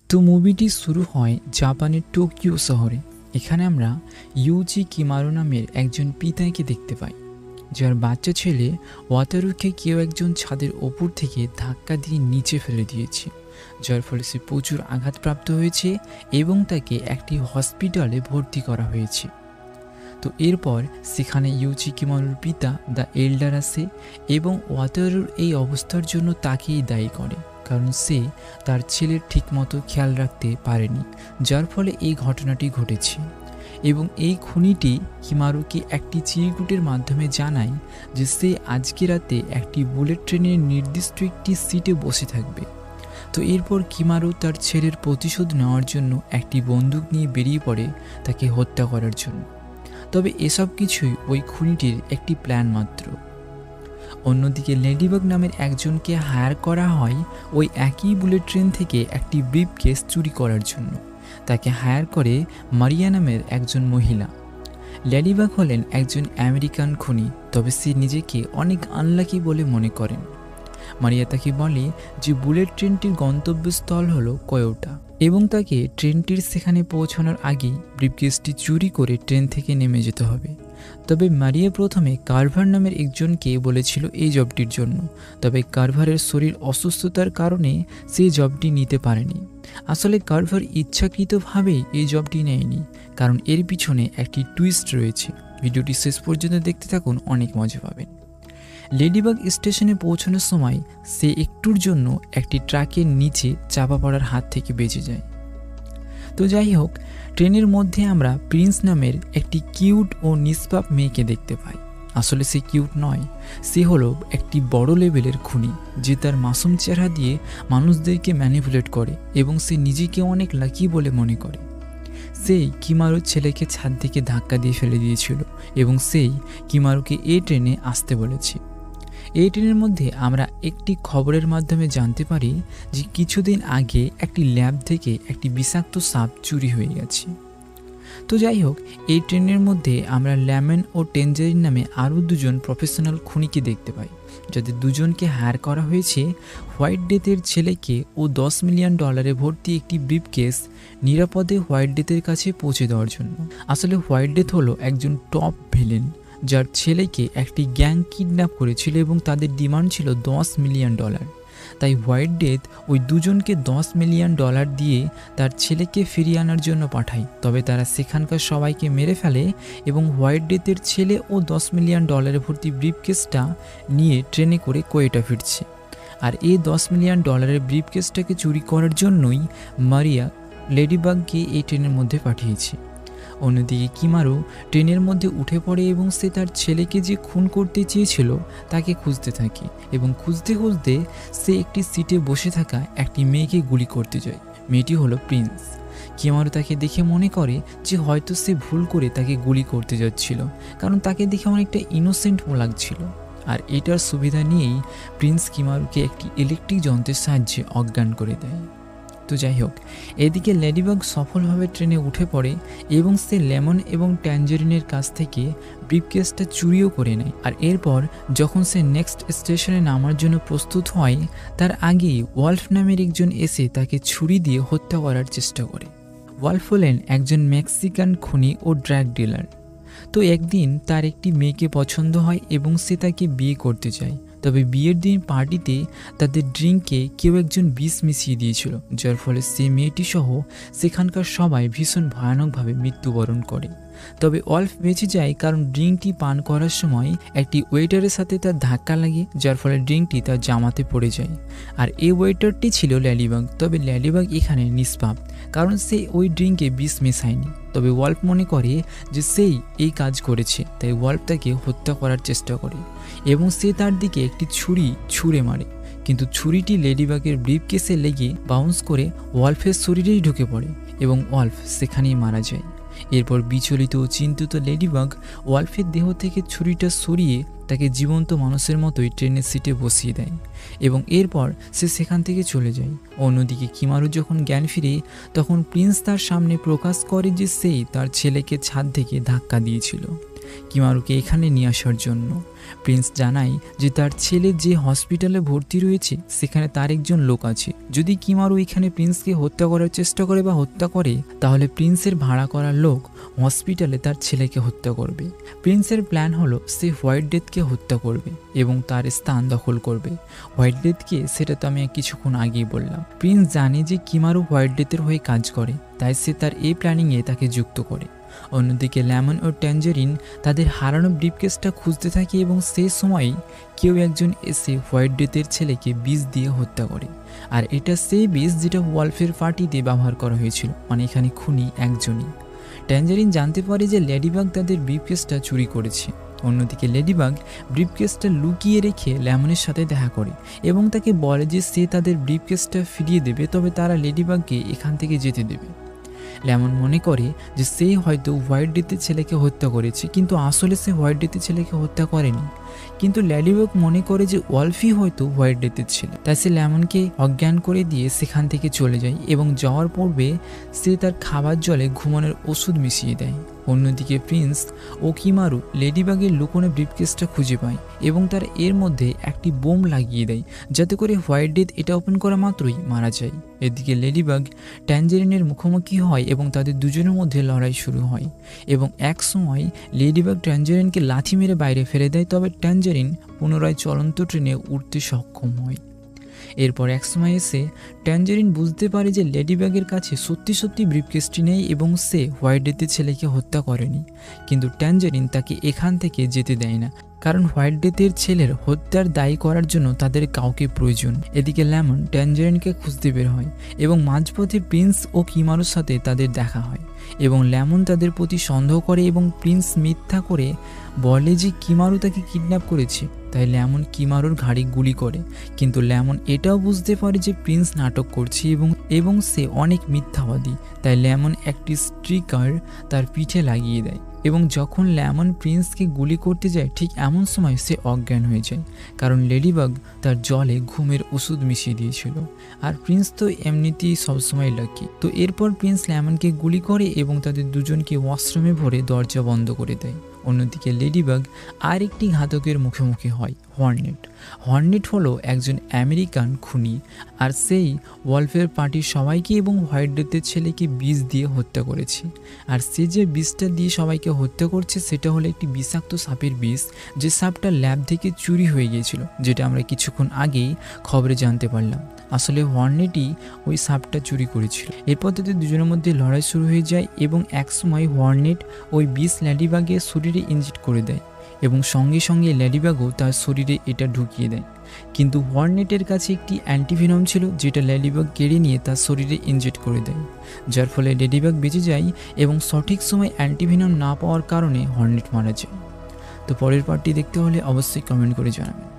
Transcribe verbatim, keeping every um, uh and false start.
তো মুভিটি শুরু হয় জাপানের টোকিও শহরে। এখানে আমরা ইউজি কিমারু নামের একজন পিতাকে দেখতে পাই, যার বাচ্চা ছেলে ওয়াতারুকে কেউ একজন ছাদের ওপর থেকে ধাক্কা দিয়ে নিচে ফেলে দিয়েছে, যার ফলে সে প্রচুর আঘাতপ্রাপ্ত হয়েছে এবং তাকে একটি হসপিটালে ভর্তি করা হয়েছে। তো এরপর সেখানে ইউজি কিমারুর পিতা দ্য এল্ডার আসে এবং ওয়াতারুর এই অবস্থার জন্য তাকেই দায়ী করে, কারণ সে তার ছেলের ঠিকমতো খেয়াল রাখতে পারেনি, যার ফলে এই ঘটনাটি ঘটেছে। এবং এই খুনিটি কিমারুকে একটি চিরকুটের মাধ্যমে জানায় যে সে আজকে রাতে একটি বুলেট ট্রেনের নির্দিষ্ট একটি সিটে বসে থাকবে। তো এরপর কিমারু তার ছেলের প্রতিশোধ নেওয়ার জন্য একটি বন্দুক নিয়ে বেরিয়ে পড়ে তাকে হত্যা করার জন্য। তবে এসব কিছুই ওই খুনিটির একটি প্ল্যান মাত্র। অন্যদিকে লেডিবাগ নামের একজনকে হায়ার করা হয় ওই একই বুলেট ট্রেন থেকে একটি ব্রিফকেস চুরি করার জন্য। তাকে হায়ার করে মারিয়া নামের একজন মহিলা। লেডিবাগ হলেন একজন আমেরিকান খুনি, তবে সে নিজেকে অনেক আনলাকি বলে মনে করেন। মারিয়া তাকে বলে যে বুলেট ট্রেনটির গন্তব্যস্থল হলো কয়োটা এবং তাকে ট্রেনটির সেখানে পৌঁছানোর আগেই ব্রিফকেসটি চুরি করে ট্রেন থেকে নেমে যেতে হবে। তবে মারিয়া প্রথমে কার্ভার নামের একজনকে বলেছিল এই জবটির জন্য, তবে কার্ভারের শরীর অসুস্থতার কারণে সেই জবটি নিতে পারেনি। আসলে কার্ভার ইচ্ছাকৃতভাবেই এই জবটি নেয়নি, কারণ এর পিছনে একটি টুইস্ট রয়েছে। ভিডিওটি শেষ পর্যন্ত দেখতে থাকুন, অনেক মজা পাবেন। লেডিবাগ স্টেশনে পৌঁছানোর সময় সে একটুর জন্য একটি ট্রাকের নিচে চাপা পড়ার হাত থেকে বেঁচে যায়। তো যাই হোক, ট্রেনের মধ্যে আমরা প্রিন্স নামের একটি কিউট ও নিষ্পাপ মেয়েকে দেখতে পাই। আসলে সে কিউট নয়, সে হলো একটি বড় লেভেলের খুনি, যে তার মাসুম চেহারা দিয়ে মানুষদেরকে ম্যানিপুলেট করে এবং সে নিজেকে অনেক লাকি বলে মনে করে। সেই কিমারুর ছেলেকে ছাদ থেকে ধাক্কা দিয়ে ফেলে দিয়েছিল এবং সেই কিমারুকে এই ট্রেনে আসতে বলেছে। এই ট্রেনের মধ্যে আমরা একটি খবরের মাধ্যমে জানতে পারি যে কিছুদিন আগে একটি ল্যাব থেকে একটি বিষাক্ত সাপ চুরি হয়ে গেছে। তো যাই হোক, এই ট্রেনের মধ্যে আমরা লেমন ও টেঞ্জারিন নামে আরও দুজন প্রফেশনাল খুনিকে দেখতে পাই, যাদের দুজনকে হায়ার করা হয়েছে হোয়াইট ডেথের ছেলেকে ও দশ মিলিয়ন ডলারে ভর্তি একটি ব্রিফকেস নিরাপদে হোয়াইট ডেথের কাছে পৌঁছে দেওয়ার জন্য। আসলে হোয়াইট ডেথ হলো একজন টপ ভিলেন, যার ছেলেকে একটি গ্যাং কিডন্যাপ করেছিল এবং তাদের ডিমান্ড ছিল দশ মিলিয়ন ডলার। তাই হোয়াইট ডেথ ওই দুজনকে দশ মিলিয়ন ডলার দিয়ে তার ছেলেকে ফিরিয়ে আনার জন্য পাঠায়। তবে তারা সেখানকার সবাইকে মেরে ফেলে এবং হোয়াইট ডেথের ছেলে ও দশ মিলিয়ন ডলারে ভর্তি ব্রিফকেসটা নিয়ে ট্রেনে করে কোয়েটা ফিরছে। আর এই দশ মিলিয়ন ডলারের ব্রিফকেসটাকে চুরি করার জন্যই মারিয়া লেডিবাগকে এই ট্রেনের মধ্যে পাঠিয়েছে। অন্যদিকে কিমারু ট্রেনের মধ্যে উঠে পড়ে এবং সে তার ছেলেকে যে খুন করতে চেয়েছিল তাকে খুঁজতে থাকে এবং খুঁজতে খুঁজতে সে একটি সিটে বসে থাকা একটি মেয়েকে গুলি করতে যায়। মেয়েটি হলো প্রিন্স। কিমারু তাকে দেখে মনে করে যে হয়তো সে ভুল করে তাকে গুলি করতে যাচ্ছিল, কারণ তাকে দেখে অনেকটা ইনোসেন্ট লাগছিল। আর এটার সুবিধা নিয়েই প্রিন্স কিমারুকে একটি ইলেকট্রিক যন্ত্রের সাহায্যে অজ্ঞান করে দেয়। তো যাই হোক, এদিকে লেডিবাগ সফলভাবে ট্রেনে উঠে পড়ে এবং সে লেমন এবং ট্যাঞ্জারিনের কাছ থেকে ব্রিফকেসটা চুরিও করে নেয়। আর এরপর যখন সে নেক্সট স্টেশনে নামার জন্য প্রস্তুত হয়, তার আগেই ওয়ালফ নামের একজন এসে তাকে ছুরি দিয়ে হত্যা করার চেষ্টা করে। ওয়ালফ হলেন একজন মেক্সিকান খুনি ও ড্রাগ ডিলার। তো একদিন তার একটি মেয়েকে পছন্দ হয় এবং সে তাকে বিয়ে করতে চায়। তবে বিয়ের দিন পার্টিতে তাদের ড্রিঙ্কে কেউ একজন বিষ মিশিয়ে দিয়েছিল, যার ফলে সে মেয়েটি সহ সেখানকার সবাই ভীষণ ভয়ানকভাবে মৃত্যুবরণ করে। তবে ওয়ালফ বেঁচে যায় কারণ ড্রিঙ্কটি পান করার সময় একটি ওয়েটারের সাথে তার ধাক্কা লাগে, যার ফলে ড্রিঙ্কটি তার জামাতে পড়ে যায়। আর এই ওয়েটারটি ছিল লেডিবাগ। তবে লেডিবাগ এখানে নিষ্পাপ, কারণ সে ওই ড্রিঙ্কে বিষ মেশায়নি। তবে ওয়ালফ মনে করে যে সেই এই কাজ করেছে, তাই ওয়ালফ তাকে হত্যা করার চেষ্টা করে এবং সে তার দিকে একটি ছুরি ছুঁড়ে মারে, কিন্তু ছুরিটি লেডিবাগের ব্রিফকেসে লেগে বাউন্স করে ওয়ালফের শরীরেই ঢুকে পড়ে এবং ওয়ালফ সেখানেই মারা যায়। এরপর বিচলিত ও চিন্তিত লেডিবাগ ওয়ালফের দেহ থেকে ছুরিটা সরিয়ে তাকে জীবন্ত মানুষের মতোই ট্রেনের সিটে বসিয়ে দেয় এবং এরপর সে সেখান থেকে চলে যায়। অন্যদিকে কিমারু যখন জ্ঞান ফিরে, তখন প্রিন্স তার সামনে প্রকাশ করে যে সেই তার ছেলেকে ছাদ থেকে ধাক্কা দিয়েছিল। কিমারুকে এখানে নিয়ে আসার জন্য। প্রিন্স জানায় যে তার ছেলে যে হসপিটালে ভর্তি রয়েছে সেখানে তার একজন লোক আছে। যদি কিমারু এখানে প্রিন্সকে হত্যা করার চেষ্টা করে বা হত্যা করে, তাহলে প্রিন্সের ভাড়া করা লোক হসপিটালে তার ছেলেকে হত্যা করবে। প্রিন্সের প্ল্যান হলো সে হোয়াইট ডেথকে হত্যা করবে এবং তার স্থান দখল করবে। হোয়াইট ডেথকে সেটা তো আমি কিছুক্ষণ আগেই বললাম। প্রিন্স জানে যে কিমারু হোয়াইট ডেথের হয়ে কাজ করে, তাই সে তার এই প্ল্যানিংয়ে তাকে যুক্ত করে। অন্যদিকে লেমন ও ট্যাঞ্জারিন তাদের হারানো ব্রিফকেসটা খুঁজতে থাকে এবং সেই সময়ই কেউ একজন এসে হোয়াইট ডেথের ছেলেকে বিষ দিয়ে হত্যা করে। আর এটা সেই বিষ যেটা ওয়ালফের পার্টিতে ব্যবহার করা হয়েছিল, মানে এখানে খুনি একজনই। ট্যাঞ্জারিন জানতে পারে যে লেডিবাগ তাদের ব্রিফকেসটা চুরি করেছে। অন্যদিকে লেডিবাগ ব্রিফকেসটা লুকিয়ে রেখে লেমনের সাথে দেখা করে এবং তাকে বলে যে সে তাদের ব্রিফকেসটা ফিরিয়ে দেবে, তবে তারা লেডিবাগকে এখান থেকে যেতে দেবে। লেমন মনে করে যে সে হয়তো হোয়াইট ডেথের ছেলেকে হত্যা করেছে, কিন্তু আসলে সে হোয়াইট ডেথের ছেলেকে হত্যা করেনি। কিন্তু লেডিবাগ মনে করে যে ওয়ালফি হয়তো হোয়াইট ডেথের ছেলে, তাই সে লেমনকে অজ্ঞান করে দিয়ে সেখান থেকে চলে যায় এবং যাওয়ার পূর্বে সে তার খাবার জলে ঘুমানোর ওষুধ মিশিয়ে দেয়। অন্যদিকে প্রিন্স ও কিমারু লেডিবাগের লুকোনো ব্রিফকেসটা খুঁজে পায় এবং তার এর মধ্যে একটি বোম লাগিয়ে দেয়, যাতে করে হোয়াইট ডেথ এটা ওপেন করা মাত্রই মারা যায়। এদিকে লেডিবাগ ট্যাঞ্জারিনের মুখোমুখি হয় এবং তাদের দুজনের মধ্যে লড়াই শুরু হয় এবং এক সময় লেডিবাগ ট্যাঞ্জারিনকে লাথি মেরে বাইরে ফেলে দেয়, তবে ট্যাঞ্জারিন পুনরায় চলন্ত ট্রেনে উঠতে সক্ষম হয়। এরপর এক সময় এসে ট্যাঞ্জারিন বুঝতে পারে যে লেডিবাগের কাছে সত্যি সত্যি ব্রিফকেসটি নেই এবং সে হোয়াইট ডেথের ছেলেকে হত্যা করেনি। কিন্তু ট্যাঞ্জারিন তাকে এখান থেকে যেতে দেয় না, কারণ হোয়াইট ডেথের ছেলের হত্যার দায়ী করার জন্য তাদের কাউকে প্রয়োজন। এদিকে লেমন ট্যাঞ্জারিনকে খুঁজতে বের হয় এবং মাঝপথে প্রিন্স ও কিমারুর সাথে তাদের দেখা হয় এবং লেমন তাদের প্রতি সন্দেহ করে এবং প্রিন্স মিথ্যা করে বলে যে কিমারু তাকে কিডন্যাপ করেছে। তাই লেমন কিমারুর ঘাড়ি গুলি করে, কিন্তু লেমন এটাও বুঝতে পারে যে প্রিন্স নাটক করছে এবং এবং সে অনেক মিথ্যাবাদী। তাই লেমন একটি স্ট্রিকার তার পিঠে লাগিয়ে দেয় এবং যখন লেমন প্রিন্সকে গুলি করতে যায় ঠিক এমন সময় সে অজ্ঞান হয়ে যায়, কারণ লেডিবাগ তার জলে ঘুমের ওষুধ মিশিয়ে দিয়েছিল। আর প্রিন্স তো এমনিতেই সবসময় লাকি। তো এরপর প্রিন্স লেমনকে গুলি করে এবং তাদের দুজনকে ওয়াশরুমে ভরে দরজা বন্ধ করে দেয়। অন্যদিকে লেডিবাগ আর একটি ঘাতকের মুখোমুখি হয়, হর্নেট। হর্নেট হলো একজন আমেরিকান খুনি, আর সেই ওয়ালফেয়ার পার্টির সবাইকে এবং হোয়াইট ডেথের ছেলেকে বিষ দিয়ে হত্যা করেছে। আর সে যে বিষটা দিয়ে সবাইকে হত্যা করছে সেটা হলো একটি বিষাক্ত সাপের বিষ, যে সাপটা ল্যাব থেকে চুরি হয়ে গিয়েছিল, যেটা আমরা কিছুক্ষণ আগেই খবরে জানতে পারলাম। আসলে হর্নেটই ওই সাপটা চুরি করেছিল। এরপর তাদের দুজনের মধ্যে লড়াই শুরু হয়ে যায় এবং একসময় হর্নেট ওই বিষ লেডিবাগের শরীরে ইনজেক্ট করে দেয় এবং সঙ্গে সঙ্গে লেডিবাগও তার শরীরে এটা ঢুকিয়ে দেয়। কিন্তু হর্নেটের কাছে একটি অ্যান্টিভেনম ছিল, যেটা লেডিবাগ কেড়ে নিয়ে তার শরীরে ইনজেক্ট করে দেয়, যার ফলে লেডিবাগ বেঁচে যায় এবং সঠিক সময় অ্যান্টিভেনম না পাওয়ার কারণে হর্নেট মারা যায়। তো পরের পার্টটি দেখতে হলে অবশ্যই কমেন্ট করে জানাবেন।